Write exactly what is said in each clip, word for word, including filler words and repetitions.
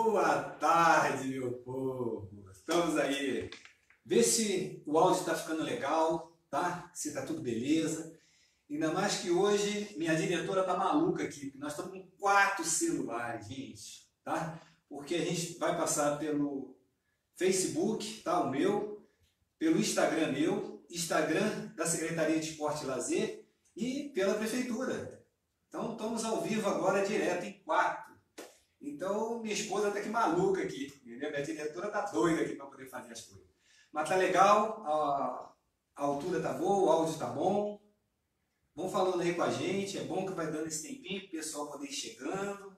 Boa tarde, meu povo! Estamos aí. Vê se o áudio está ficando legal, tá? Se está tudo beleza. Ainda mais que hoje minha diretora tá maluca aqui, porque nós estamos com quatro celulares, gente, tá? Porque a gente vai passar pelo Facebook, tá? O meu, pelo Instagram meu, Instagram da Secretaria de Esporte e Lazer e pela Prefeitura. Então estamos ao vivo agora direto em quatro. Então, minha esposa está aqui maluca aqui, entendeu? Minha diretora está doida aqui para poder fazer as coisas. Mas tá legal, a, a altura tá boa, o áudio tá bom. Vão falando aí com a gente, é bom que vai dando esse tempinho para o pessoal poder ir chegando,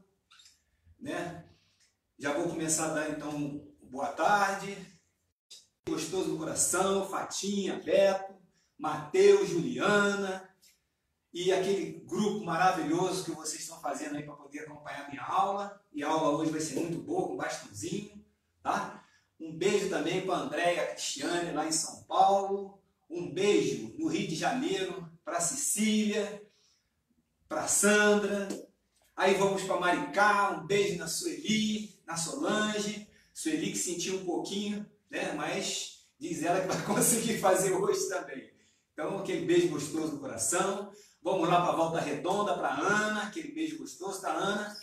né? Já vou começar a dar então boa tarde. Gostoso do coração, Fatinha, Beto, Matheus, Juliana e aquele grupo maravilhoso que vocês estão fazendo aí para poder acompanhar a minha aula. E a aula hoje vai ser muito boa, com bastãozinho, tá? Um beijo também para a Andréia Cristiane, lá em São Paulo. Um beijo no Rio de Janeiro, para Cecília, para Sandra. Aí vamos para Maricá, um beijo na Sueli, na Solange. Sueli que sentiu um pouquinho, né? Mas diz ela que vai conseguir fazer hoje também. Então, aquele beijo gostoso no coração. Vamos lá para a Volta Redonda, para a Ana, aquele beijo gostoso da Ana.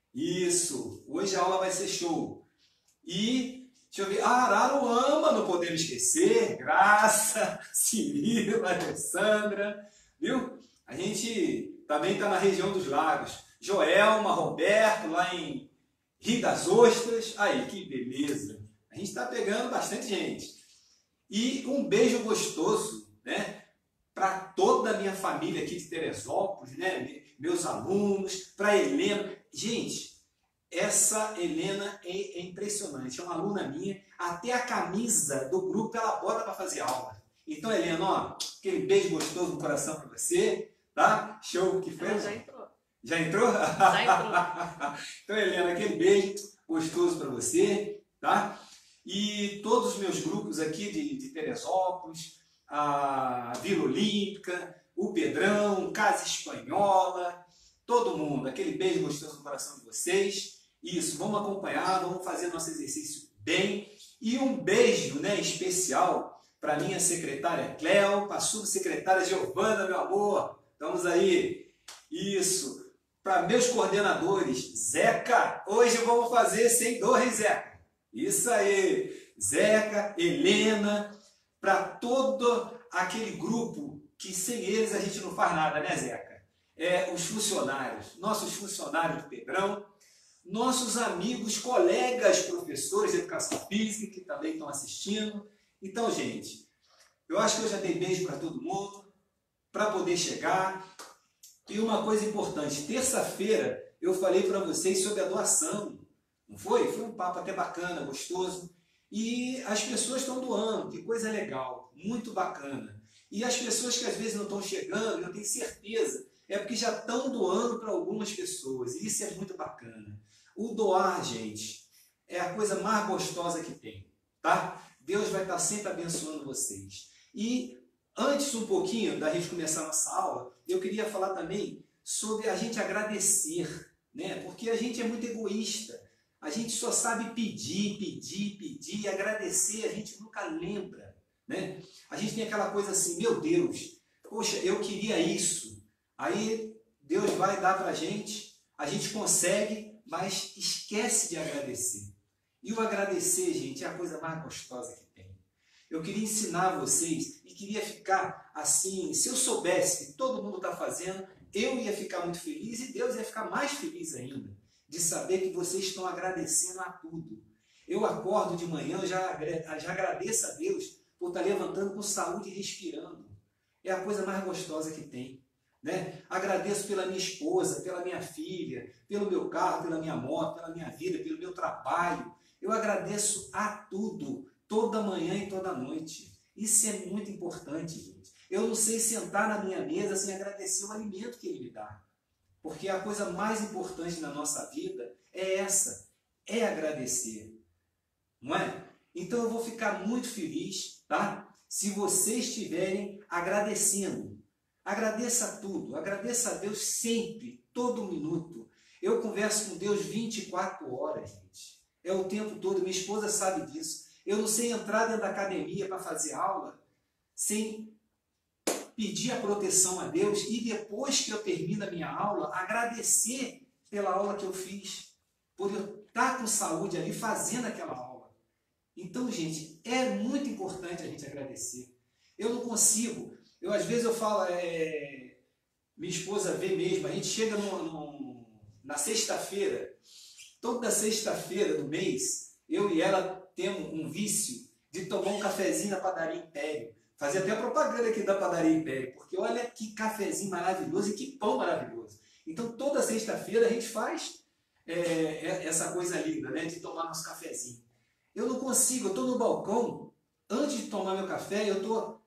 Isso, hoje a aula vai ser show. E, deixa eu ver, Araruama, não podemos esquecer, Graça, Cirila, Alessandra, viu? A gente também está na região dos lagos. Joelma, Roberto, lá em Rio das Ostras. Aí, que beleza. A gente está pegando bastante gente. E um beijo gostoso, né? Para toda a minha família aqui de Teresópolis, né? Meus alunos, para Helena. Gente, essa Helena é, é impressionante. É uma aluna minha. Até a camisa do grupo ela bota para fazer aula. Então, Helena, ó, aquele beijo gostoso no coração para você. Tá? Show que foi? Ela já entrou. Já entrou? Já entrou. Então, Helena, aquele beijo gostoso para você, tá? E todos os meus grupos aqui de, de Teresópolis, a Vila Olímpica, o Pedrão, Casa Espanhola, todo mundo, aquele beijo gostoso no coração de vocês. Isso, vamos acompanhar, vamos fazer nosso exercício bem. E um beijo, né, especial para minha secretária Cléo, para a subsecretária Giovana, meu amor. Estamos aí. Isso. Para meus coordenadores, Zeca, hoje vamos fazer sem dor, hein, Zeca? Isso aí. Zeca, Helena, para todo aquele grupo que sem eles a gente não faz nada, né, Zeca? É, os funcionários, nossos funcionários do Pedrão, nossos amigos, colegas, professores de educação física que também estão assistindo. Então, gente, eu acho que eu já dei beijo para todo mundo, para poder chegar. E uma coisa importante, terça-feira eu falei para vocês sobre a doação, não foi? Foi um papo até bacana, gostoso. E as pessoas estão doando, que coisa legal, muito bacana. E as pessoas que às vezes não estão chegando, eu tenho certeza, é porque já estão doando para algumas pessoas. E isso é muito bacana. O doar, gente, é a coisa mais gostosa que tem, tá? Deus vai estar sempre abençoando vocês. E antes um pouquinho da gente começar a nossa aula, eu queria falar também sobre a gente agradecer, né? Porque a gente é muito egoísta. A gente só sabe pedir, pedir, pedir e agradecer, a gente nunca lembra, né? A gente tem aquela coisa assim, meu Deus, poxa, eu queria isso. Aí Deus vai dar para a gente, a gente consegue, mas esquece de agradecer. E o agradecer, gente, é a coisa mais gostosa que tem. Eu queria ensinar vocês e queria ficar assim, se eu soubesse que todo mundo está fazendo, eu ia ficar muito feliz e Deus ia ficar mais feliz ainda, de saber que vocês estão agradecendo a tudo. Eu acordo de manhã, já, já agradeço a Deus por estar levantando com saúde e respirando. É a coisa mais gostosa que tem, né? Agradeço pela minha esposa, pela minha filha, pelo meu carro, pela minha moto, pela minha vida, pelo meu trabalho. Eu agradeço a tudo, toda manhã e toda noite. Isso é muito importante, gente. Eu não sei sentar na minha mesa sem agradecer o alimento que Ele me dá. Porque a coisa mais importante na nossa vida é essa, é agradecer, não é? Então eu vou ficar muito feliz, tá? Se vocês estiverem agradecendo. Agradeça tudo, agradeça a Deus sempre, todo minuto. Eu converso com Deus vinte e quatro horas, gente. É o tempo todo, minha esposa sabe disso. Eu não sei entrar dentro da academia para fazer aula sem pedir a proteção a Deus e depois que eu termino a minha aula, agradecer pela aula que eu fiz, por eu estar com saúde ali fazendo aquela aula. Então, gente, é muito importante a gente agradecer. Eu não consigo, eu às vezes eu falo, é, minha esposa vê mesmo, a gente chega no, no, na sexta-feira, toda sexta-feira do mês, eu e ela temos um vício de tomar um cafezinho na padaria Império. Fazer até a propaganda aqui da padaria Império, porque olha que cafezinho maravilhoso e que pão maravilhoso. Então, toda sexta-feira a gente faz é, essa coisa linda, né, de tomar nosso cafezinho. Eu não consigo, eu estou no balcão, antes de tomar meu café, eu estou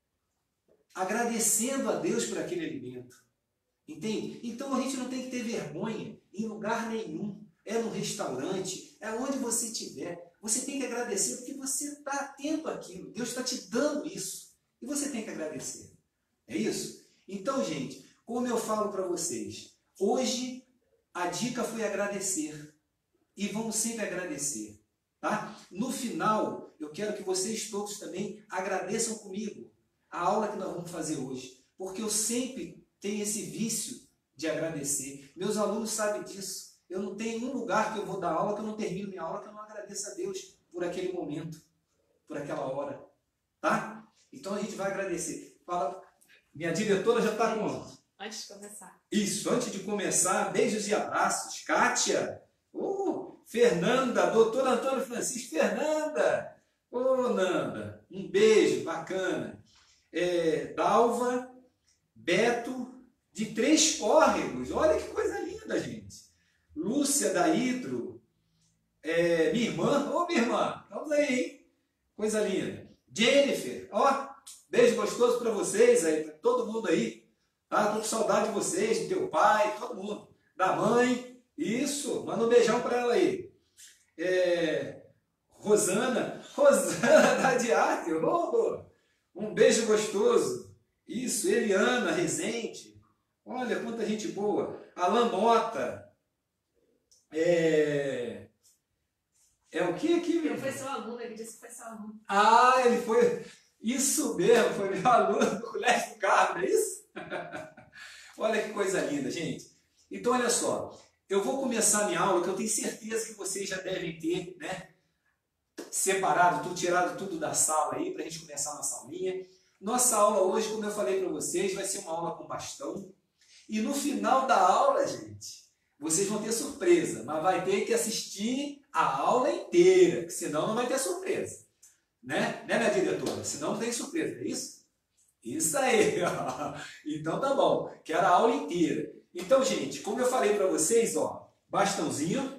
agradecendo a Deus por aquele alimento. Entende? Então, a gente não tem que ter vergonha em lugar nenhum. É no restaurante, é onde você estiver. Você tem que agradecer porque você está atento àquilo. Deus está te dando isso. E você tem que agradecer. É isso? Então, gente, como eu falo para vocês, hoje a dica foi agradecer. E vamos sempre agradecer. Tá? No final, eu quero que vocês todos também agradeçam comigo a aula que nós vamos fazer hoje. Porque eu sempre tenho esse vício de agradecer. Meus alunos sabem disso. Eu não tenho um lugar que eu vou dar aula que eu não termino minha aula que eu não agradeço a Deus por aquele momento, por aquela hora. Tá? Então a gente vai agradecer. Fala, minha diretora já está com... Antes de começar. Isso, antes de começar, beijos e abraços. Kátia, oh, Fernanda, doutor Antônio Francisco, Fernanda. Ô, oh, Nanda, um beijo, bacana. É, Dalva, Beto, de Três Córregos. Olha que coisa linda, gente. Lúcia da Hidro, é, minha irmã, ô minha irmã, vamos aí, hein? Coisa linda. Jennifer, ó, beijo gostoso para vocês aí, para todo mundo aí, tá? Tô com saudade de vocês, do teu pai, todo mundo, da mãe, isso, manda um beijão para ela aí. É, Rosana, Rosana da Diarte, oh, um beijo gostoso. Isso, Eliana Rezende, olha quanta gente boa. Alan Mota. É, é o que aqui? Eu fui seu aluno, ele disse que foi seu aluno. Ah, ele foi, isso mesmo, foi meu aluno do Colégio do Carmo, é isso? Olha que coisa linda, gente. Então, olha só, eu vou começar a minha aula, que eu tenho certeza que vocês já devem ter, né, separado, tudo, tirado tudo da sala aí, para a gente começar a nossa aulinha. Nossa aula hoje, como eu falei para vocês, vai ser uma aula com bastão. E no final da aula, gente, vocês vão ter surpresa, mas vai ter que assistir a aula inteira, senão não vai ter surpresa. Né, né minha diretora? Senão não tem surpresa, é isso? Isso aí! Então tá bom, quero a aula inteira. Então, gente, como eu falei para vocês, ó, bastãozinho,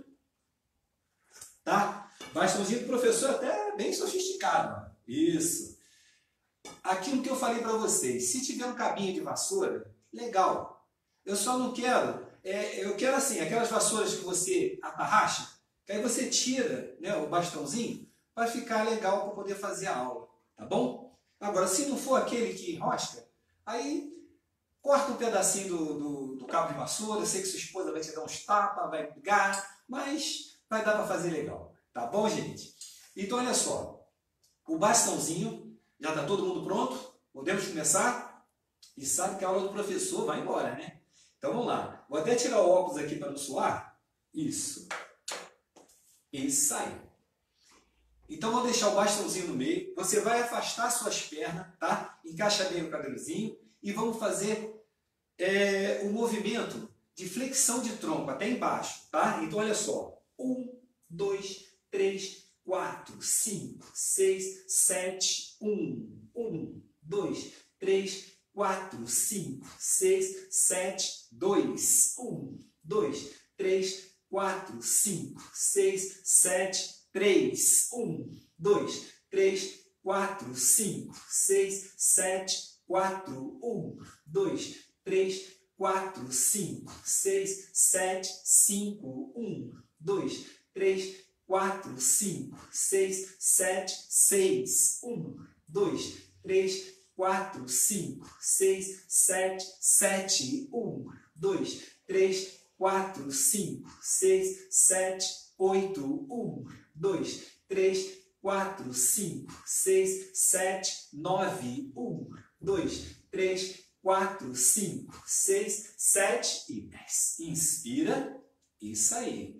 tá? Bastãozinho do professor até bem sofisticado. Ó. Isso. Aquilo que eu falei para vocês, se tiver um cabinho de vassoura, legal. Eu só não quero... É, eu quero assim, aquelas vassouras que você atarracha, que aí você tira, né, o bastãozinho para ficar legal para poder fazer a aula, tá bom? Agora, se não for aquele que enrosca, aí corta um pedacinho do, do, do cabo de vassoura, eu sei que sua esposa vai te dar uns tapas, vai brigar, mas vai dar para fazer legal, tá bom, gente? Então, olha só, o bastãozinho, já está todo mundo pronto? Podemos começar? E sabe que a aula do professor vai embora, né? Então vamos lá. Vou até tirar o óculos aqui para não suar. Isso. Isso aí. Então vou deixar o bastãozinho no meio. Você vai afastar suas pernas, tá? Encaixa bem o cabelozinho. E vamos fazer é, um movimento de flexão de tronco até embaixo, tá? Então olha só. Um, dois, três, quatro, cinco, seis, sete, um. Um, dois, três, quatro, cinco, seis, sete, dois, um, dois, três, quatro, cinco, seis, sete, três, um, dois, três, quatro, cinco, seis, sete, quatro, um, dois, três, quatro, cinco, seis, sete, cinco, um, dois, três, quatro, cinco, seis, sete, seis, um, dois, três, quatro, cinco, seis, sete, sete, um, dois, três, quatro, cinco, seis, sete, oito. um, dois, três, quatro, cinco, seis, sete, nove. um, dois, três, quatro, cinco, seis, sete e dez. Inspira. Isso aí.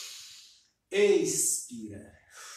Expira.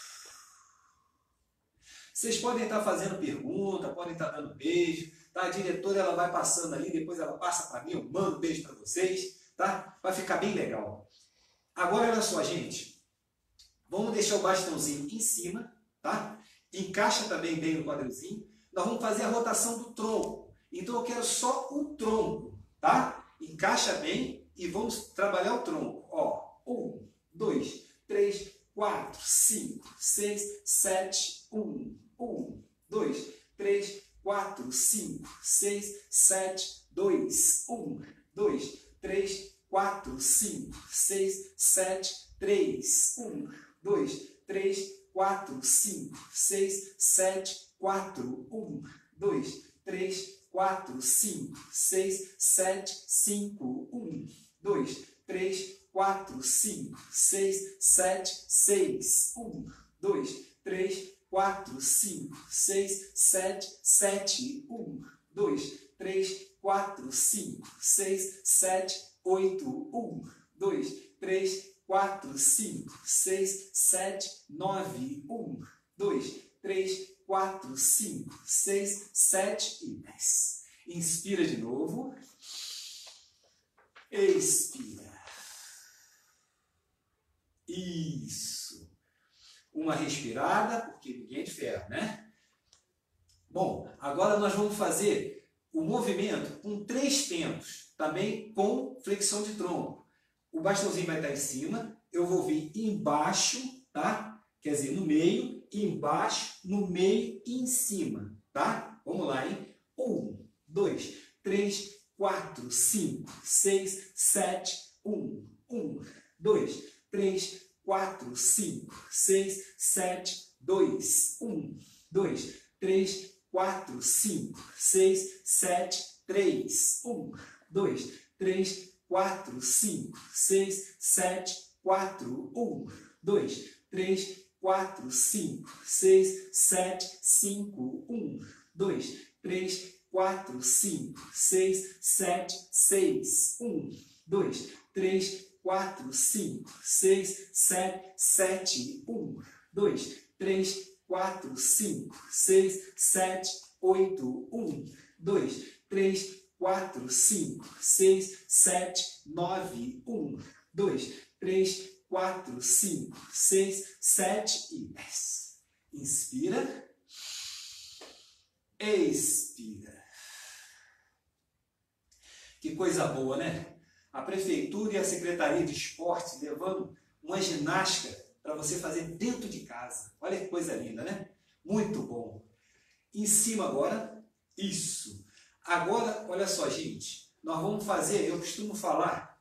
Vocês podem estar fazendo pergunta, podem estar dando beijo, tá? A diretora ela vai passando ali, depois ela passa para mim, eu mando beijo para vocês, tá? Vai ficar bem legal. Agora, olha só, gente. Vamos deixar o bastãozinho em cima, tá? Encaixa também bem no quadrilzinho. Nós vamos fazer a rotação do tronco. Então, eu quero só o tronco, tá? Encaixa bem e vamos trabalhar o tronco. Ó, um, dois, três, quatro, cinco, seis, sete, um. um, dois, três, quatro, cinco, seis, sete, dois. um, dois, três, quatro, cinco, seis, sete, três. um, dois, três, quatro, cinco, seis, sete, quatro. um, dois, três, quatro, cinco, seis, sete, cinco. um, dois, três, quatro, cinco, seis, sete, seis. um, dois, três, quatro, cinco, seis, sete, sete. um, dois, três, quatro, cinco, seis, sete, oito. um, dois, três, quatro, cinco, seis, sete, nove. um, dois, três, quatro, cinco, seis, sete e dez. Inspira de novo. Expira. Isso. Uma respirada, porque ninguém é de ferro, né? Bom, agora nós vamos fazer o movimento com três tempos, também com flexão de tronco. O bastãozinho vai estar em cima, eu vou vir embaixo, tá? Quer dizer, no meio, embaixo, no meio e em cima, tá? Vamos lá, hein? Um, dois, três, quatro, cinco, seis, sete, um. Um, dois, três, quatro, cinco, seis, sete, dois. Um, dois, três, quatro, cinco, seis, sete, três. Um, dois, três, quatro, cinco, seis, sete, quatro. Um, dois, três, quatro, cinco, seis, sete, cinco. Um, dois, três, quatro, cinco, seis, sete, seis. Um, dois, três, quatro, cinco, seis, sete, sete. Um, dois, três, quatro, cinco, seis, sete, oito. Um, dois, três, quatro, cinco, seis, sete, nove. Um, dois, três, quatro, cinco, seis, sete e dez. Inspira. Expira. Que coisa boa, né? A Prefeitura e a Secretaria de Esportes levando uma ginástica para você fazer dentro de casa. Olha que coisa linda, né? Muito bom. Em cima agora, isso. Agora, olha só, gente. Nós vamos fazer, eu costumo falar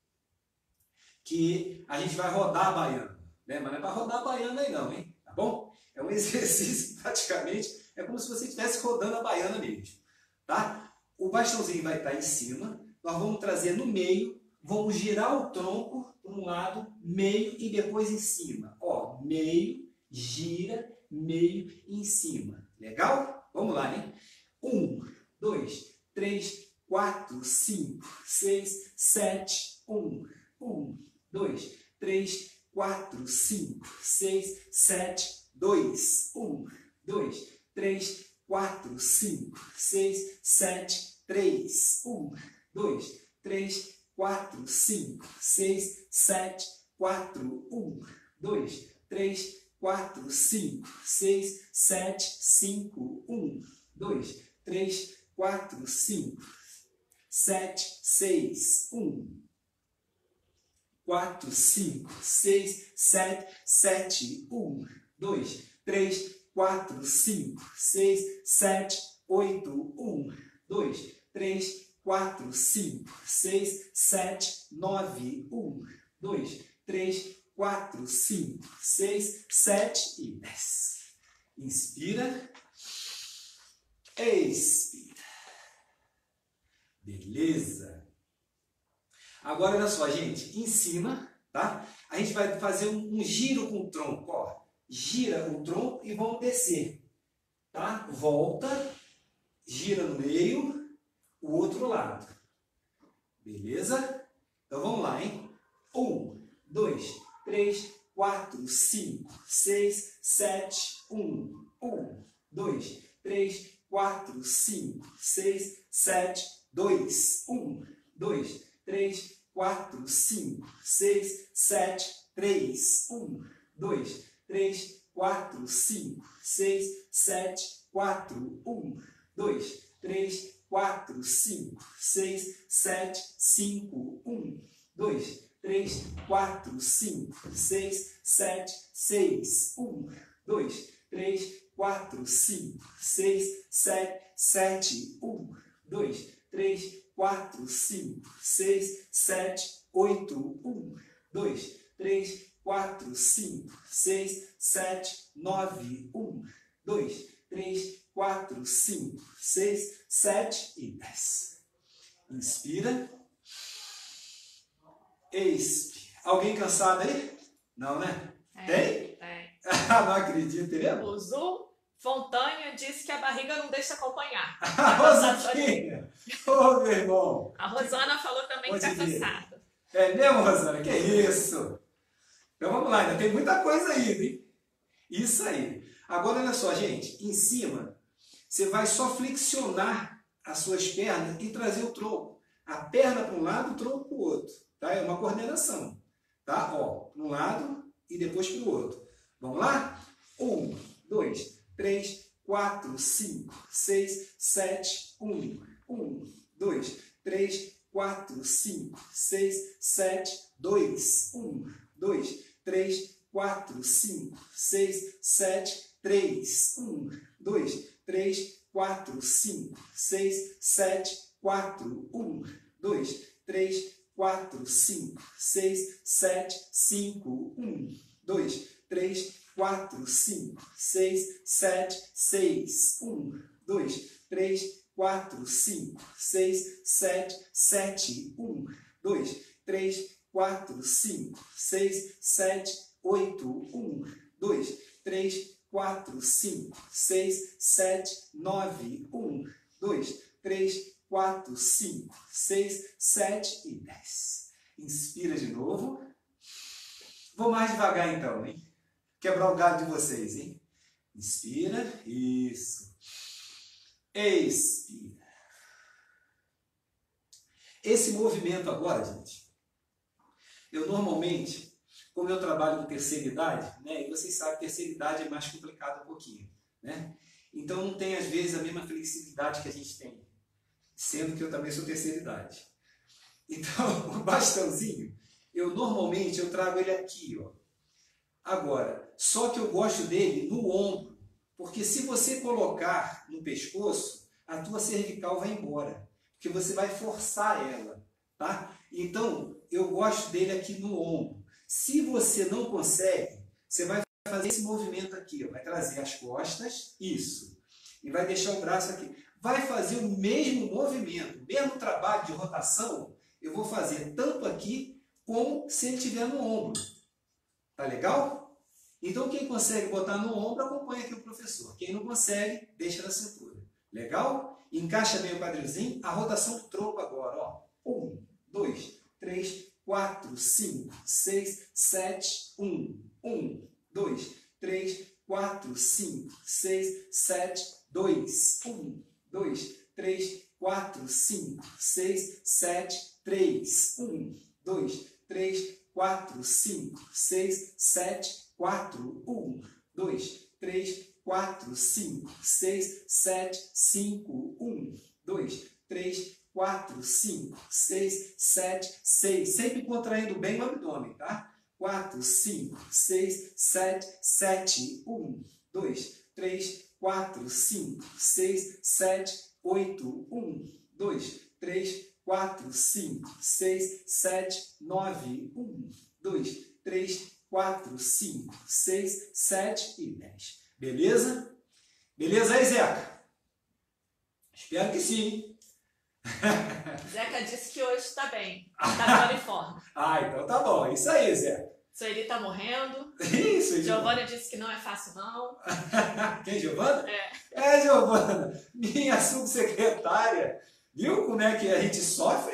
que a gente vai rodar a baiana, né? Mas não é para rodar a baiana aí não, hein? Tá bom? É um exercício que praticamente é como se você estivesse rodando a baiana mesmo, tá? O bastãozinho vai estar em cima, nós vamos trazer no meio, vamos girar o tronco para um lado, meio e depois em cima. Ó, meio, gira, meio e em cima. Legal? Vamos lá, hein? Um, dois, três, quatro, cinco, seis, sete, um. Um, dois, três, quatro, cinco, seis, sete, dois. Um, dois, três, quatro, cinco, seis, sete, três. Um, dois, três, quatro, cinco, seis, sete, quatro. Um, dois, três, quatro, cinco, seis, sete, cinco. Um, dois, três, quatro, cinco, sete, seis. Um, quatro, cinco, seis, sete, sete. Um, dois, três, quatro, cinco, seis, sete, oito. Um, dois, três, quatro, cinco, seis, sete, nove. Um, dois, três, quatro, cinco, seis, sete e dez. Inspira. Expira. Beleza. Agora, olha só, gente. Em cima, tá? A gente vai fazer um, um giro com o tronco, ó. Gira o tronco e vamos descer, tá? Volta, gira no meio, o outro lado. Beleza? Então vamos lá, hein? Um, dois, três, quatro, cinco, seis, sete, um. Um, dois, três, quatro, cinco, seis, sete, dois. Um, dois, três, quatro, cinco, seis, sete, três. Um, dois, três, quatro, cinco, seis, sete, quatro. Um, dois, três, quatro, cinco, seis, sete, cinco. Um, dois, três, quatro, cinco, seis, sete, seis. Um, dois, três, quatro, cinco, seis, sete, sete. Um, dois, três, quatro, cinco, seis, sete, oito. Um, dois, três, quatro, cinco, seis, sete, nove. Um, dois, três, quatro, cinco, seis, sete e dez. Inspira. Expira. Alguém cansado aí? Não, né? É, Tem? Tem. Não acredito, mesmo? O Zu Fontanha disse que a barriga não deixa acompanhar. A Rosaquinha! Ô, meu irmão! A Rosana falou também que Pode está ver. cansada. É mesmo, Rosana? Que isso? Então vamos lá, ainda tem muita coisa ainda, hein? Isso aí. Agora, olha só, gente. Em cima, você vai só flexionar as suas pernas e trazer o tronco. A perna para um lado, o tronco para o outro. Tá? É uma coordenação. Tá? Ó, para um lado e depois para o outro. Vamos lá? Um, dois, três, quatro, cinco, seis, sete, um. Um, dois, três, quatro, cinco, seis, sete, dois. Um, dois, três, quatro, cinco, seis, sete, três. Um, dois, três, quatro, cinco, seis, sete, quatro. Um, dois, três, quatro, cinco, seis, sete, cinco. Um, dois, três, quatro, cinco, seis, sete, seis. Um, dois, três, quatro, cinco, seis, sete, sete. Um, dois, três, quatro, cinco, seis, sete, oito. Um, dois, três, quatro, cinco, seis, sete, nove. Um, dois, três, quatro, cinco, seis, sete e dez. Inspira de novo. Vou mais devagar então, hein? Quebrar o galho de vocês, hein? Inspira. Isso. Expira. Esse movimento agora, gente, eu normalmente, como eu trabalho com terceira idade, né? E vocês sabem que terceira idade é mais complicado um pouquinho, né? Então não tem às vezes a mesma flexibilidade que a gente tem, sendo que eu também sou terceira idade. Então, o bastãozinho, eu normalmente eu trago ele aqui, ó. Agora, só que eu gosto dele no ombro, porque se você colocar no pescoço, a tua cervical vai embora, porque você vai forçar ela, tá? Então, eu gosto dele aqui no ombro. Se você não consegue, você vai fazer esse movimento aqui, ó. Vai trazer as costas, isso, e vai deixar o braço aqui. Vai fazer o mesmo movimento, o mesmo trabalho de rotação, eu vou fazer tanto aqui como se ele estiver no ombro. Tá legal? Então, quem consegue botar no ombro, acompanha aqui o professor. Quem não consegue, deixa na cintura. Legal? Encaixa bem o quadrilzinho. A rotação do tronco agora, ó. Um, dois, três, quatro, cinco, seis, sete, um. Um, dois, três, quatro, cinco, seis, sete, dois. Um, dois, três, quatro, cinco, seis, sete, três. Um, dois, três, quatro, cinco, seis, sete, quatro. Um, dois, três, quatro, cinco, seis, sete, cinco. Um, dois, três, quatro, cinco, seis, sete, seis. Sempre contraindo bem o abdômen, tá? quatro, cinco, seis, sete, sete. Um, dois, três, quatro, cinco, seis, sete, oito. Um, dois, três, quatro, cinco, seis, sete, nove. Um, dois, três, quatro, cinco, seis, sete e dez. Beleza? Beleza aí, Zeca? Espero que sim. Zeca disse que hoje tá bem. Tá no uniforme. Ah, então tá bom. É isso aí, Zé. Sueli tá morrendo. Isso, Giovana. Giovana disse que não é fácil, não. Quem, Giovana? É. É, Giovana, minha subsecretária. Viu como é que a gente sofre?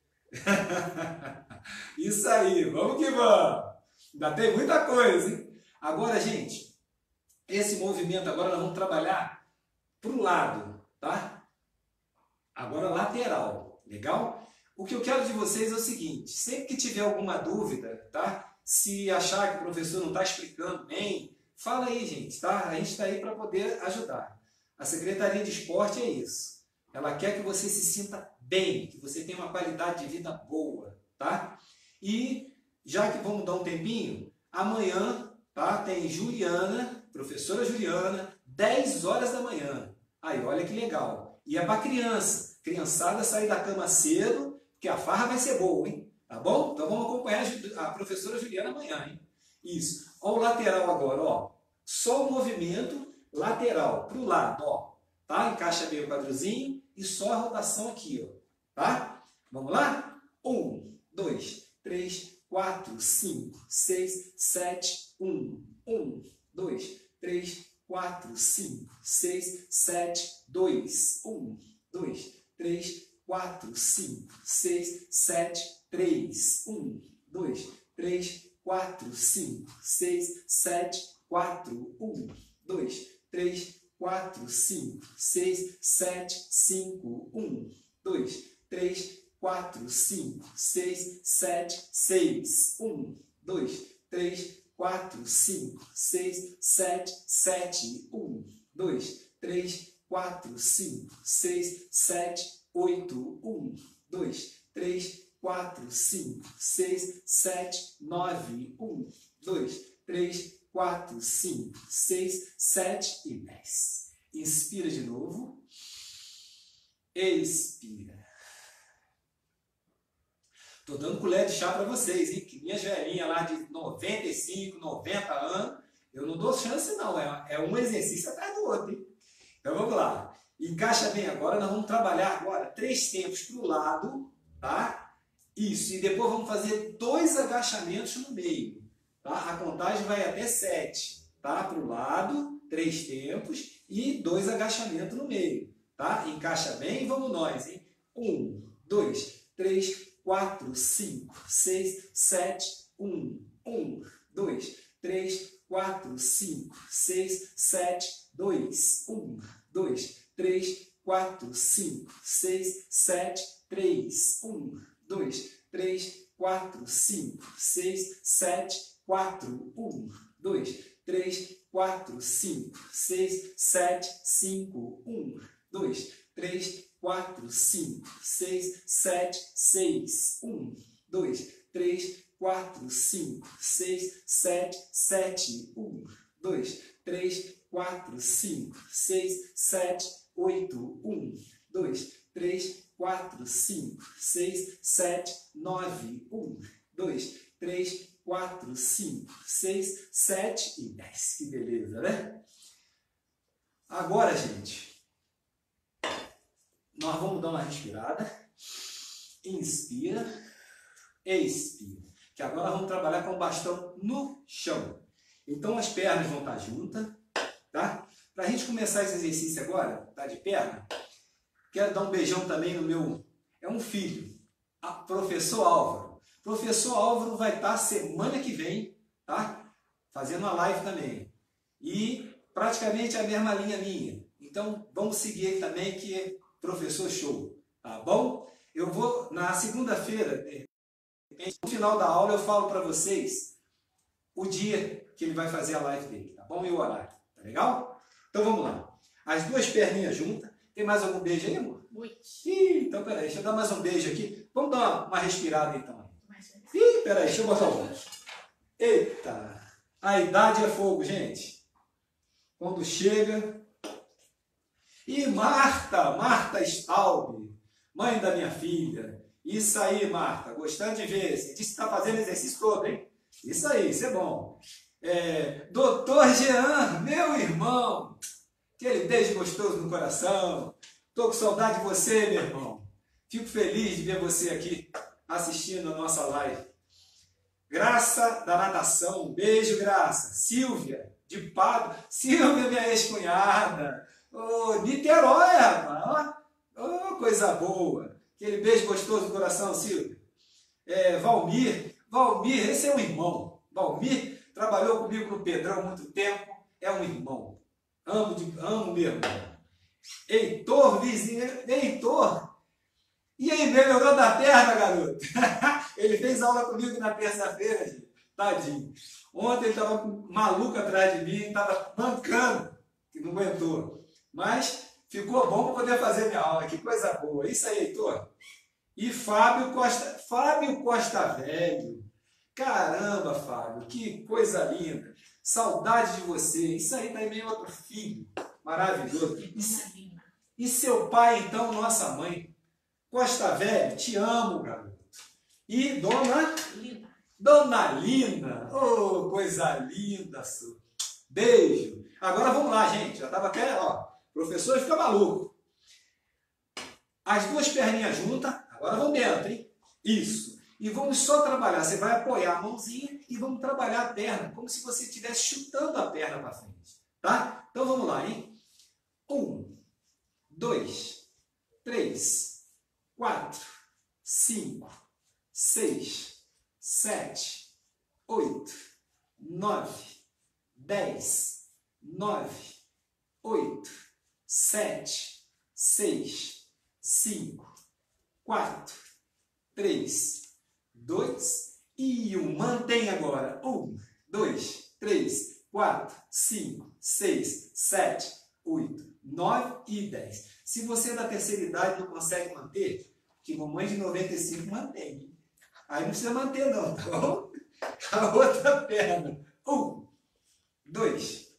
Isso aí, vamos que vamos. Ainda tem muita coisa, hein? Agora, gente, esse movimento agora nós vamos trabalhar para o lado, tá? Agora lateral, legal? O que eu quero de vocês é o seguinte, sempre que tiver alguma dúvida, tá? Se achar que o professor não está explicando bem, fala aí, gente, tá? A gente está aí para poder ajudar. A Secretaria de Esporte é isso. Ela quer que você se sinta bem, que você tenha uma qualidade de vida boa, tá? E, já que vamos dar um tempinho, amanhã, tá? Tem Juliana, professora Juliana, dez horas da manhã. Aí, olha que legal. E é para criança. Criançada sair da cama cedo, que a farra vai ser boa, hein? Tá bom? Então vamos acompanhar a professora Juliana amanhã, hein? Isso. Ó o lateral agora, ó. Só o movimento lateral, pro lado, ó. Tá? Encaixa bem o quadrilzinho e só a rotação aqui, ó. Tá? Vamos lá? Um, dois, três, quatro, cinco, seis, sete, um. Um, dois, três, quatro, cinco, seis, sete, dois. Um, dois, três, quatro, cinco, seis, sete, três. Um, dois, três, quatro, cinco, seis, sete, quatro. Um, dois, três, quatro, cinco, seis, sete, cinco. Um, dois, três, quatro, cinco, seis, sete, seis. Um, dois, três, quatro, cinco, seis, sete, sete. Um, dois, três, quatro, cinco, seis, sete, oito. Um, dois, três, quatro, cinco, seis, sete, nove. Um, dois, três, quatro, cinco, seis, sete e dez. Inspira de novo. Expira. Estou dando colher de chá para vocês, hein? Que minhas velhinhas lá de noventa e cinco, noventa anos, eu não dou chance não, é, é um exercício atrás do outro, hein? Então vamos lá. Encaixa bem agora, nós vamos trabalhar agora três tempos para o lado, tá? Isso, e depois vamos fazer dois agachamentos no meio, tá? A contagem vai até sete, tá? Para o lado, três tempos e dois agachamentos no meio, tá? Encaixa bem e vamos nós, hein? Um, dois, três, quatro, cinco, seis, sete, um. Um, dois, três, quatro, cinco, seis, sete, dois. Um, dois, três, quatro, cinco, seis, sete, três. Um, dois, três, quatro, cinco, seis, sete, quatro. Um, dois, três, quatro, cinco, seis, sete, cinco. Um, dois, três, quatro, cinco, seis, sete, seis. Um, dois, três, quatro, cinco, seis, sete, sete. Um, dois, três, quatro, cinco, seis, sete, oito. Um, dois, três, quatro, cinco, seis, sete, nove. Um, dois, três, quatro, cinco, seis, sete e dez. Que beleza, né? Agora, gente, nós vamos dar uma respirada. Inspira, expira. Que agora vamos trabalhar com o bastão no chão. Então as pernas vão estar juntas, tá? Para a gente começar esse exercício agora, tá de perna, quero dar um beijão também no meu... É um filho, a professor Álvaro. Professor Álvaro vai estar semana que vem, tá? Fazendo uma live também. E praticamente a mesma linha minha. Então vamos seguir ele também, que é professor show, tá bom? Eu vou, na segunda-feira, no final da aula, eu falo para vocês o dia que ele vai fazer a live dele, tá bom? E o horário, tá legal? Então vamos lá. As duas perninhas juntas. Tem mais algum beijo aí, amor? Muito. Ih, então peraí, deixa eu dar mais um beijo aqui. Vamos dar uma, uma respirada então. Ih, peraí, deixa eu botar o outro. Eita, a idade é fogo, gente. Quando chega... E Marta, Marta Staub, mãe da minha filha. Isso aí, Marta, gostando de ver. Você disse que está fazendo exercício todo, hein? Isso aí, isso é bom. É, doutor Jean, meu irmão, aquele beijo gostoso no coração. Estou com saudade de você, meu irmão. Fico feliz de ver você aqui assistindo a nossa live. Graça da natação, um beijo, Graça. Silvia, de Pado. Silvia, minha ex-cunhada. Ô, Niterói, rapaz. Ô, coisa boa. Aquele beijo gostoso do coração, Silvia. É, Valmir. Valmir, esse é um irmão. Valmir trabalhou comigo no Pedrão há muito tempo. É um irmão. Amo, de, amo mesmo. Heitor, vizinho. Heitor. E aí, melhorou da perna, garoto? Ele fez aula comigo na terça-feira, gente. Tadinho. Ontem ele estava maluco atrás de mim, estava mancando, que não aguentou. Mas ficou bom para poder fazer minha aula. Que coisa boa. Isso aí, Heitor. E Fábio Costa, Fábio Costa Velho. Caramba, Fábio, que coisa linda. Saudade de você. Isso aí tá aí meio outro filho. Maravilhoso. E, e seu pai, então, nossa mãe. Costa Velho, te amo, garoto. E Dona Lina. Dona Lina. Oh, coisa linda, sua. Beijo. Agora vamos lá, gente. Já estava até, ó. O professor fica maluco. As duas perninhas juntas. Agora vamos dentro, hein? Isso. E vamos só trabalhar. Você vai apoiar a mãozinha e vamos trabalhar a perna, como se você estivesse chutando a perna para frente. Tá? Então vamos lá, hein? Um, dois, três, quatro, cinco, seis, sete, oito, nove, dez, nove, oito, sete, seis, cinco, quatro, três, dois e um. Mantém agora. Um, dois, três, quatro, cinco, seis, sete, oito, nove e dez. Se você é da terceira idade não consegue manter, que mamãe de noventa e cinco mantém. Aí não precisa manter não, tá bom? A outra perna. Um, dois,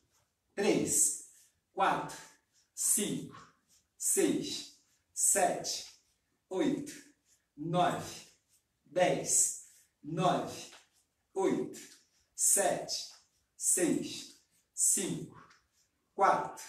três, quatro, cinco, seis, sete, oito, nove, dez, nove, oito, sete, seis, cinco, quatro,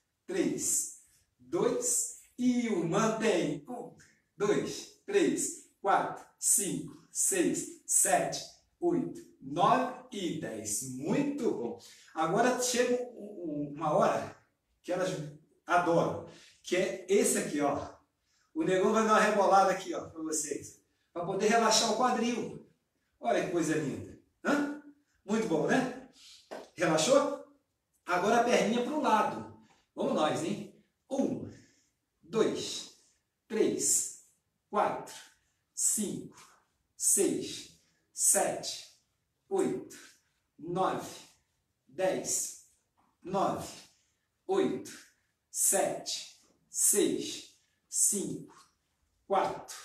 três, dois e um. Mantém. Um, dois, três, quatro, cinco, seis, sete, oito, nove e dez. Muito bom. Agora chega uma hora que elas adoram, que é esse aqui, ó. O negão vai dar uma rebolada aqui, ó, para vocês, para poder relaxar o quadril. Olha que coisa linda. Hã? Muito bom, né? Relaxou? Agora a perninha para o lado. Vamos nós, hein? Um, dois, três, quatro, cinco, seis, sete, oito, nove, dez, nove, oito, sete, seis, cinco, quatro,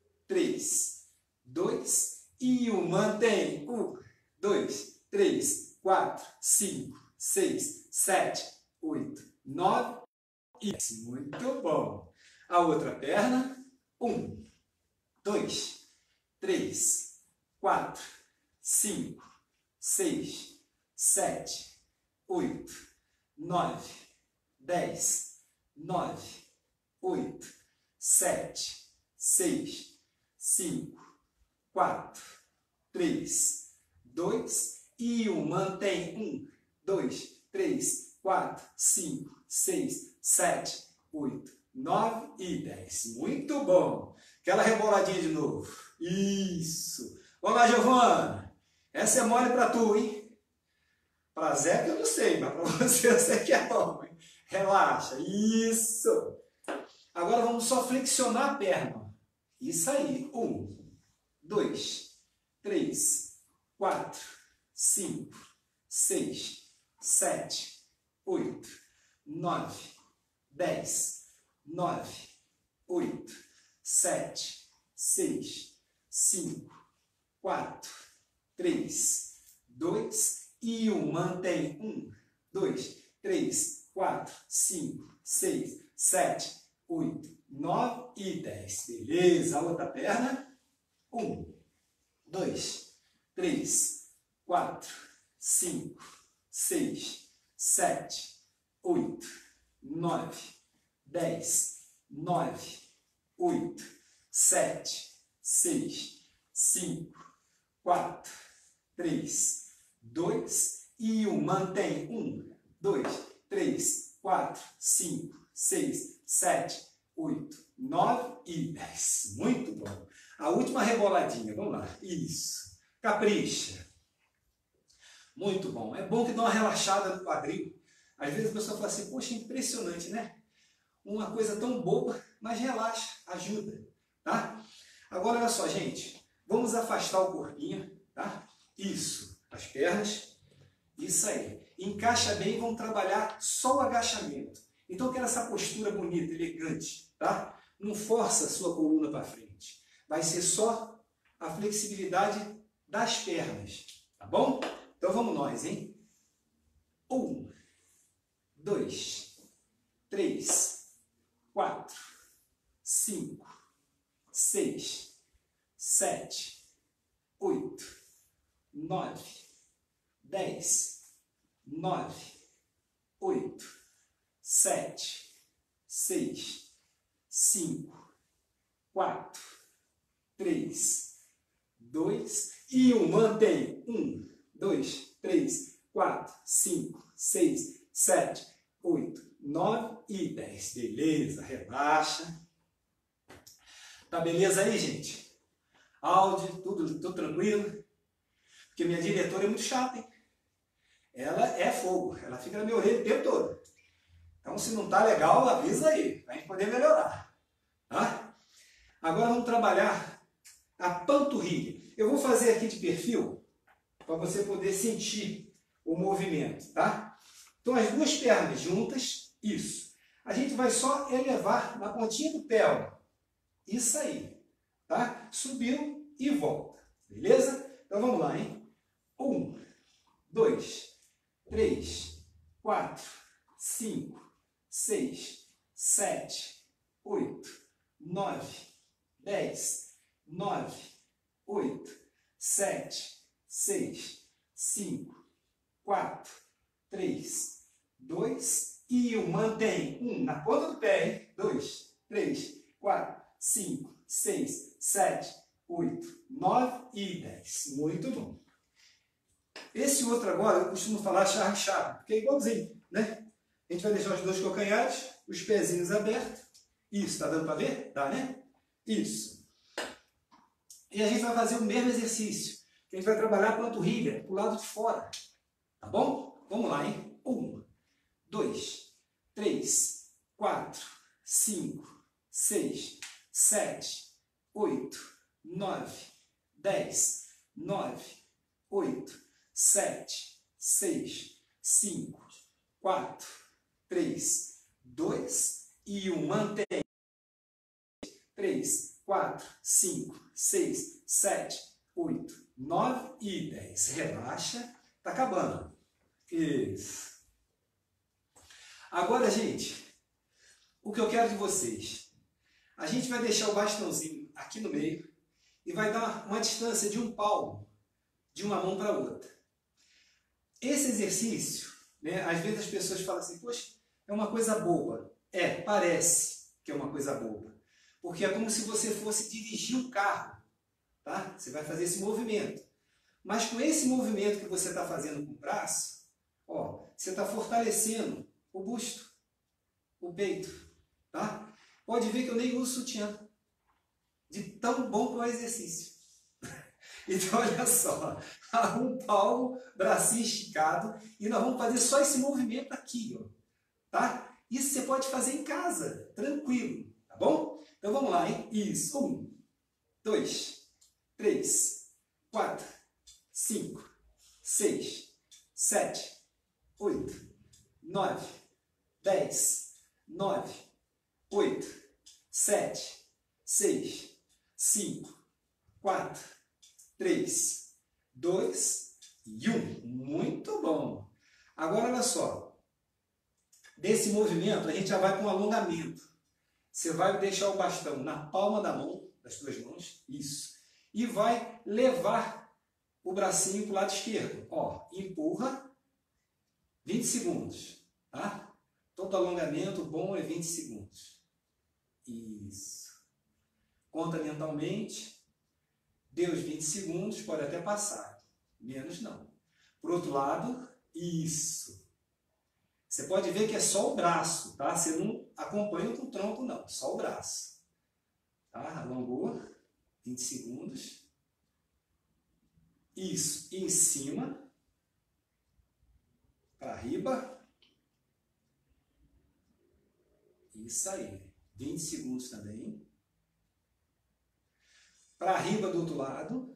três, dois e um. Mantém. Um, dois, três, quatro, cinco, seis, sete, oito, nove e dez. Muito bom. A outra perna. Um, dois, três, quatro, cinco, seis, sete, oito, nove, dez, nove, oito, sete, seis, cinco, quatro, três, dois e um. Mantém. Um, dois, três, quatro, cinco, seis, sete, oito, nove e dez. Muito bom. Aquela reboladinha de novo. Isso. Vamos lá, Giovana. Essa é mole para tu, hein? Para Zé que eu não sei, mas para você eu sei que é bom, hein? Relaxa. Isso. Agora vamos só flexionar a perna. Isso aí. Um, dois, três, quatro, cinco, seis, sete, oito, nove, dez, nove, oito, sete, seis, cinco, quatro, três, dois e um. Mantém. Um, dois, três, quatro, cinco, seis, sete, oito, nove e dez. Beleza. A outra perna. Um, dois, três, quatro, cinco, seis, sete, oito, nove, dez, nove, oito, sete, seis, cinco, quatro, três, dois e um. Mantém. um, dois, três, quatro, cinco, seis, sete, oito, nove e dez. Muito bom. A última reboladinha. Vamos lá. Isso. Capricha. Muito bom. É bom que dá uma relaxada no quadril. Às vezes a pessoa fala assim, poxa, impressionante, né? Uma coisa tão boba, mas relaxa, ajuda, tá? Agora, olha só, gente. Vamos afastar o corpinho, tá? Isso. As pernas. Isso aí. Encaixa bem e vamos trabalhar só o agachamento. Então, eu quero essa postura bonita, elegante, tá? Não força a sua coluna para frente. Vai ser só a flexibilidade das pernas, tá bom? Então, vamos nós, hein? Um, dois, três, quatro, cinco, seis, sete, oito, nove, dez, nove, oito, sete, seis, cinco, quatro, três, dois e um. Mantém. um, dois, três, quatro, cinco, seis, sete, oito, nove e dez. Beleza, relaxa. Tá beleza aí, gente? Áudio, tudo, tudo tranquilo? Porque minha diretora é muito chata, hein? Ela é fogo, ela fica na minha orelha o tempo todo. Então, se não tá legal, avisa aí, pra gente poder melhorar. Tá? Agora vamos trabalhar a panturrilha. Eu vou fazer aqui de perfil, para você poder sentir o movimento, tá? Então, as duas pernas juntas, isso. A gente vai só elevar na pontinha do pé, ó. Isso aí, tá? Subiu e volta, beleza? Então, vamos lá, hein? Um, dois, três, quatro, cinco, seis, sete, oito, nove, dez, nove, oito, sete, seis, cinco, quatro, três, dois e um. Mantém. um na ponta do pé, hein? dois, três, quatro, cinco, seis, sete, oito, nove e dez. Muito bom. Esse outro agora, eu costumo falar charre-charre, porque é igualzinho, né? A gente vai deixar os dois calcanhares, os pezinhos abertos. Isso, tá dando para ver? Tá, né? Isso. E a gente vai fazer o mesmo exercício. A gente vai trabalhar a panturrilha pro lado de fora. Tá bom? Vamos lá, hein? Um, dois, três, quatro, cinco, seis, sete, oito, nove, dez, nove, oito, sete, seis, cinco, quatro, três, dois e um. Mantém. três, quatro, cinco, seis, sete, oito, nove e dez. Relaxa. Tá acabando. Isso. Agora, gente, o que eu quero de vocês? A gente vai deixar o bastãozinho aqui no meio e vai dar uma distância de um palmo de uma mão para a outra. Esse exercício, né, às vezes as pessoas falam assim, poxa, é uma coisa boba. É, parece que é uma coisa boba. Porque é como se você fosse dirigir um carro. Tá? Você vai fazer esse movimento. Mas com esse movimento que você está fazendo com o braço, ó, você está fortalecendo o busto, o peito. Tá? Pode ver que eu nem uso sutiã. De tão bom que é o exercício. Então, olha só. Um palmo, bracinho esticado. E nós vamos fazer só esse movimento aqui. Ó, tá? Isso você pode fazer em casa, tranquilo. Tá bom? Então, vamos lá, hein? Isso. Um, dois, três, quatro, cinco, seis, sete, oito, nove, dez, nove, oito, sete, seis, cinco, quatro, três, dois e um. Muito bom. Agora, olha só. Desse movimento, a gente já vai para um alongamento. Você vai deixar o bastão na palma da mão, das duas mãos, isso. E vai levar o bracinho para o lado esquerdo. Ó, empurra, vinte segundos, tá? Todo alongamento bom é vinte segundos. Isso. Conta mentalmente. Deu os vinte segundos, pode até passar. Menos não. Por outro lado, isso. Você pode ver que é só o braço, tá? Você não acompanha com o tronco, não. Só o braço. Tá? Alongou. vinte segundos. Isso. E em cima. Para riba. Isso aí. vinte segundos também. Para riba do outro lado.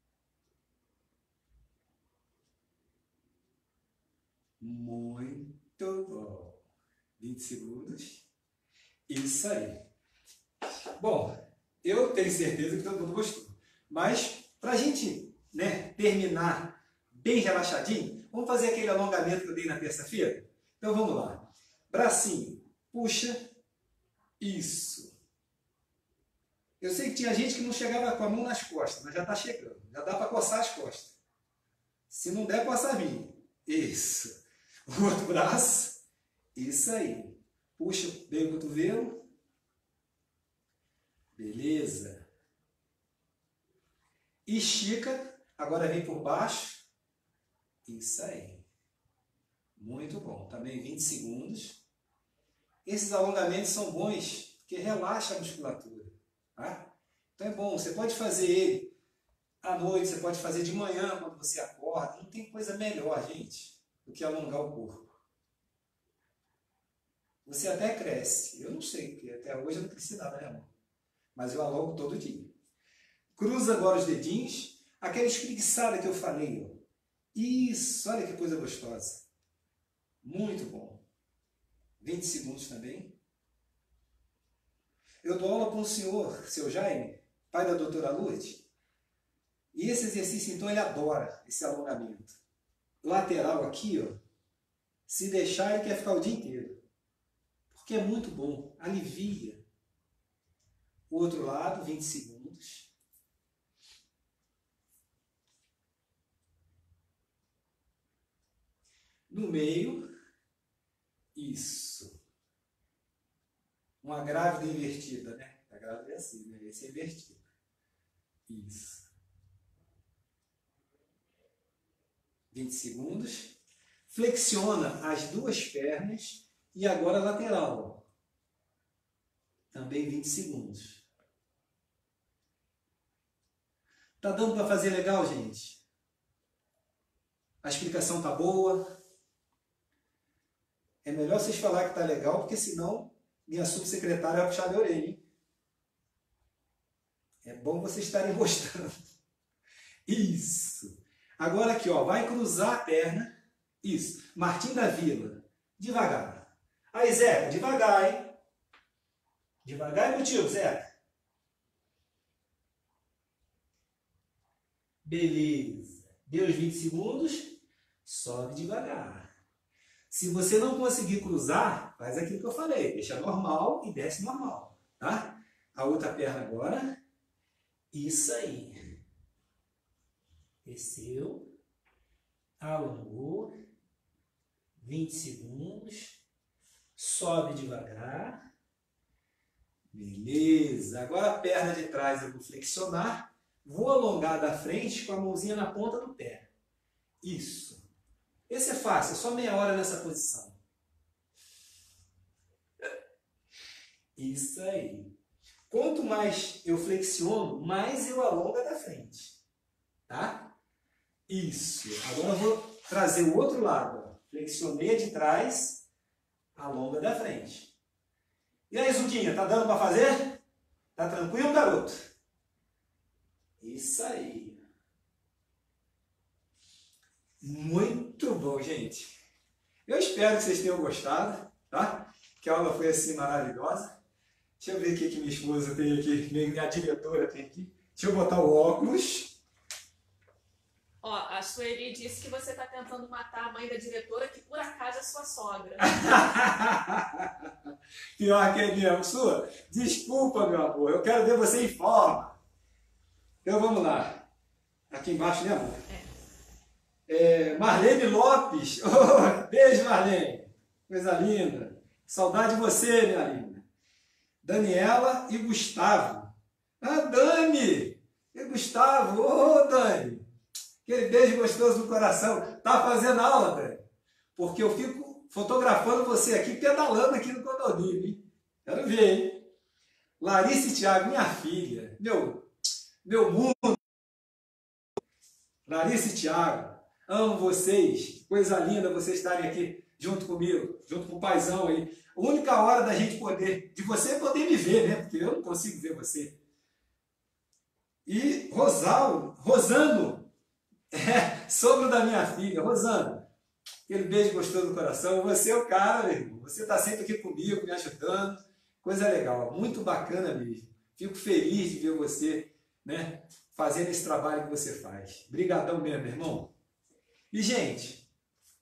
Muito bom. vinte segundos. Isso aí. Bom, eu tenho certeza que todo mundo gostou. Mas, para a gente, né, terminar bem relaxadinho, vamos fazer aquele alongamento que eu dei na terça-feira? Então vamos lá. Bracinho, puxa. Isso. Eu sei que tinha gente que não chegava com a mão nas costas, mas já está chegando. Já dá para coçar as costas. Se não der, coça a minha. Isso. O outro braço. Isso aí. Puxa bem o cotovelo. Beleza. Estica. Agora vem por baixo. Isso aí. Muito bom. Também vinte segundos. Esses alongamentos são bons porque relaxa a musculatura. Tá? Então é bom. Você pode fazer ele à noite, você pode fazer de manhã quando você acorda. Não tem coisa melhor, gente, do que alongar o corpo. Você até cresce. Eu não sei, porque até hoje eu não cresci nada, né, amor? Mas eu alongo todo dia. Cruza agora os dedinhos. Aquela espreguiçada que eu falei. Ó. Isso, olha que coisa gostosa. Muito bom. vinte segundos também. Eu dou aula para um senhor, seu Jaime, pai da doutora Lourdes. E esse exercício, então, ele adora esse alongamento. Lateral aqui, ó. Se deixar, ele quer ficar o dia inteiro. Porque é muito bom. Alivia. O outro lado, vinte segundos. No meio. Isso. Uma grávida invertida, né? A grávida é assim, né? Esse é invertido. Isso. vinte segundos. Flexiona as duas pernas e agora a lateral. Também vinte segundos. Tá dando para fazer legal, gente? A explicação tá boa? É melhor vocês falarem que tá legal, porque senão minha subsecretária vai puxar minha orelha, hein? É bom vocês estarem gostando. Isso. Agora aqui, ó, vai cruzar a perna. Isso. Martim da Vila. Devagar. Aí, Zeca, devagar, hein? Devagar é contigo, Zeca. Beleza. Deu os vinte segundos. Sobe devagar. Se você não conseguir cruzar, faz aquilo que eu falei. Deixa normal e desce normal. Tá? A outra perna agora. Isso aí. Desceu. Alongou. vinte segundos. Sobe devagar. Beleza. Agora a perna de trás eu vou flexionar. Vou alongar da frente com a mãozinha na ponta do pé. Isso. Esse é fácil, é só meia hora nessa posição. Isso aí. Quanto mais eu flexiono, mais eu alongo da frente. Tá? Isso. Agora eu vou trazer o outro lado. Flexionei de trás, alonga da frente. E aí, Zuquinha, tá dando para fazer? Tá tranquilo, garoto? Isso aí. Muito bom, gente. Eu espero que vocês tenham gostado, tá? Que a aula foi assim maravilhosa. Deixa eu ver o que minha esposa tem aqui, minha diretora tem aqui. Deixa eu botar o óculos. Ó, a Sueli disse que você tá tentando matar a mãe da diretora, que por acaso é sua sogra. Pior que é mesmo, sua. Desculpa, meu amor, eu quero ver você em forma. Então vamos lá. Aqui embaixo, né, amor? É. É, Marlene Lopes. Oh, beijo, Marlene. Coisa linda. Saudade de você, minha linda. Daniela e Gustavo. Ah, Dani! E Gustavo, ô Dani! Aquele beijo gostoso no coração. Tá fazendo aula, Dani? Porque eu fico fotografando você aqui, pedalando aqui no condomínio, hein? Quero ver, hein? Larissa e Thiago, minha filha, meu, meu mundo. Larissa e Thiago, amo vocês. Coisa linda vocês estarem aqui junto comigo, junto com o paizão aí. A única hora da gente poder, de você poder me ver, né? Porque eu não consigo ver você. E Rosal, Rosano, é, sogro da minha filha, Rosano, aquele beijo gostoso no coração. Você é o cara, meu irmão. Você está sempre aqui comigo, me ajudando. Coisa legal, muito bacana mesmo. Fico feliz de ver você, né, fazendo esse trabalho que você faz. Obrigadão mesmo, meu irmão. E, gente,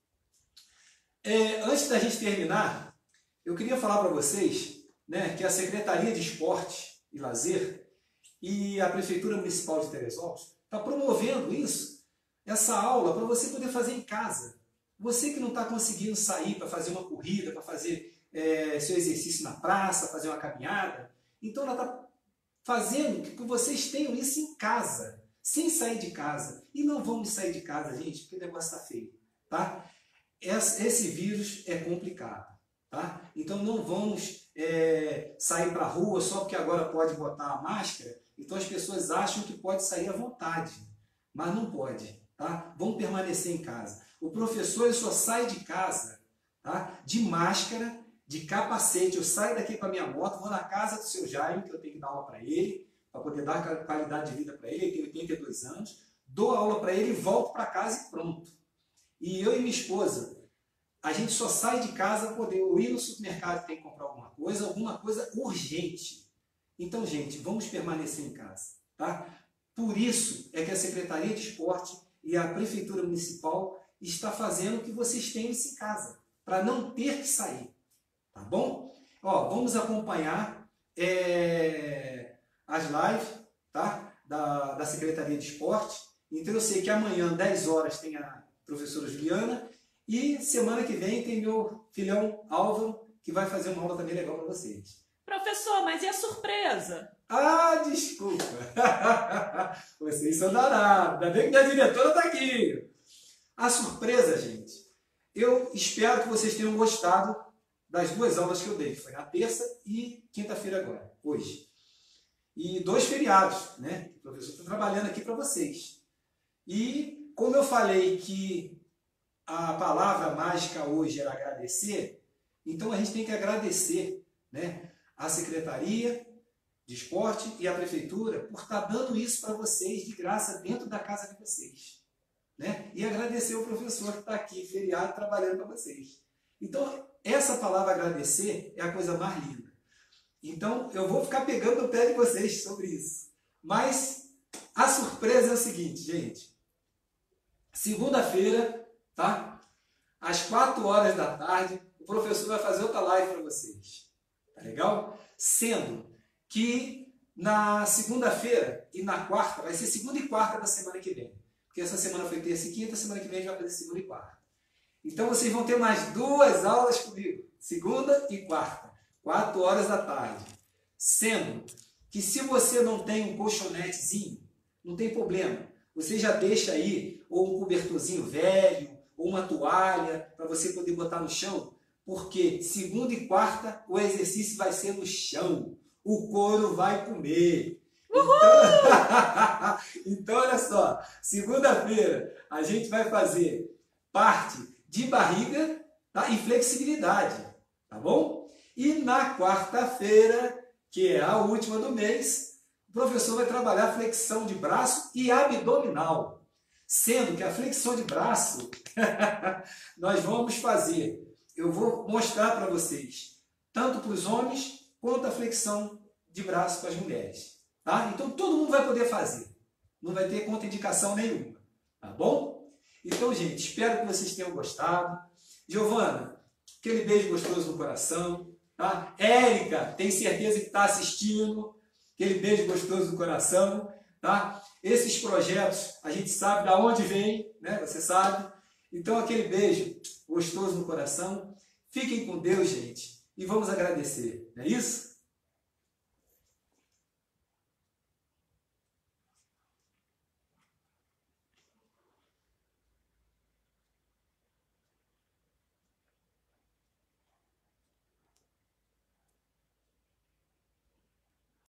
é, antes da gente terminar, eu queria falar para vocês, né, que a Secretaria de Esporte e Lazer e a Prefeitura Municipal de Teresópolis está promovendo isso, essa aula, para você poder fazer em casa. Você que não está conseguindo sair para fazer uma corrida, para fazer é, seu exercício na praça, fazer uma caminhada, então ela está fazendo que vocês tenham isso em casa, sem sair de casa. E não vamos sair de casa, gente, porque o negócio está feio, tá? Esse vírus é complicado, tá? Então não vamos é, sair para a rua só porque agora pode botar a máscara. Então as pessoas acham que pode sair à vontade, mas não pode, tá? Vamos permanecer em casa. O professor ele só sai de casa, tá, de máscara, de capacete. Eu saio daqui com a minha moto, vou na casa do seu Jaime, que eu tenho que dar aula para ele, para poder dar qualidade de vida para ele. Ele tem oitenta e dois anos, dou aula para ele e volto para casa e pronto. E eu e minha esposa, a gente só sai de casa para poder ou ir no supermercado, tem que comprar alguma coisa, alguma coisa urgente. Então, gente, vamos permanecer em casa, tá? Por isso é que a Secretaria de Esporte e a Prefeitura Municipal está fazendo que vocês tenham isso em casa, para não ter que sair, tá bom? Ó, vamos acompanhar é, as lives, tá? Da, da Secretaria de Esporte. Então eu sei que amanhã, dez horas, tem a professora Juliana e semana que vem tem meu filhão Álvaro, que vai fazer uma aula também legal para vocês. Professor, mas e a surpresa? Ah, desculpa! Vocês são danados, ainda bem que minha diretora está aqui. A surpresa, gente, eu espero que vocês tenham gostado das duas aulas que eu dei, que foi na terça e quinta-feira agora, hoje. E dois feriados, né? O professor está trabalhando aqui para vocês. E como eu falei que a palavra mágica hoje era agradecer, então a gente tem que agradecer, né, a Secretaria de Esporte e a Prefeitura por estar dando isso para vocês de graça dentro da casa de vocês. Né? E agradecer o professor que está aqui, feriado, trabalhando para vocês. Então, essa palavra agradecer é a coisa mais linda. Então, eu vou ficar pegando o pé de vocês sobre isso. Mas a surpresa é o seguinte, gente. Segunda-feira, tá? Às quatro horas da tarde, o professor vai fazer outra live para vocês. Tá legal? Sendo que na segunda-feira e na quarta, vai ser segunda e quarta da semana que vem. Porque essa semana foi terça e quinta, semana que vem a gente vai fazer segunda e quarta. Então vocês vão ter mais duas aulas comigo, segunda e quarta, quatro horas da tarde. Sendo que se você não tem um colchonetezinho, não tem problema. Você já deixa aí ou um cobertorzinho velho, ou uma toalha, para você poder botar no chão, porque segunda e quarta o exercício vai ser no chão. O couro vai comer. Então, então, olha só, segunda-feira a gente vai fazer parte de barriga, tá? E flexibilidade, tá bom? E na quarta-feira, que é a última do mês, o professor vai trabalhar flexão de braço e abdominal. Sendo que a flexão de braço, nós vamos fazer, eu vou mostrar para vocês, tanto para os homens, quanto a flexão de braço para as mulheres. Tá? Então todo mundo vai poder fazer, não vai ter contraindicação nenhuma, tá bom? Então, gente, espero que vocês tenham gostado. Giovana, aquele beijo gostoso no coração, tá? Érica, tenho certeza que está assistindo, aquele beijo gostoso no coração, tá? Esses projetos, a gente sabe de onde vem, né? Você sabe. Então, aquele beijo gostoso no coração. Fiquem com Deus, gente, e vamos agradecer, não é isso?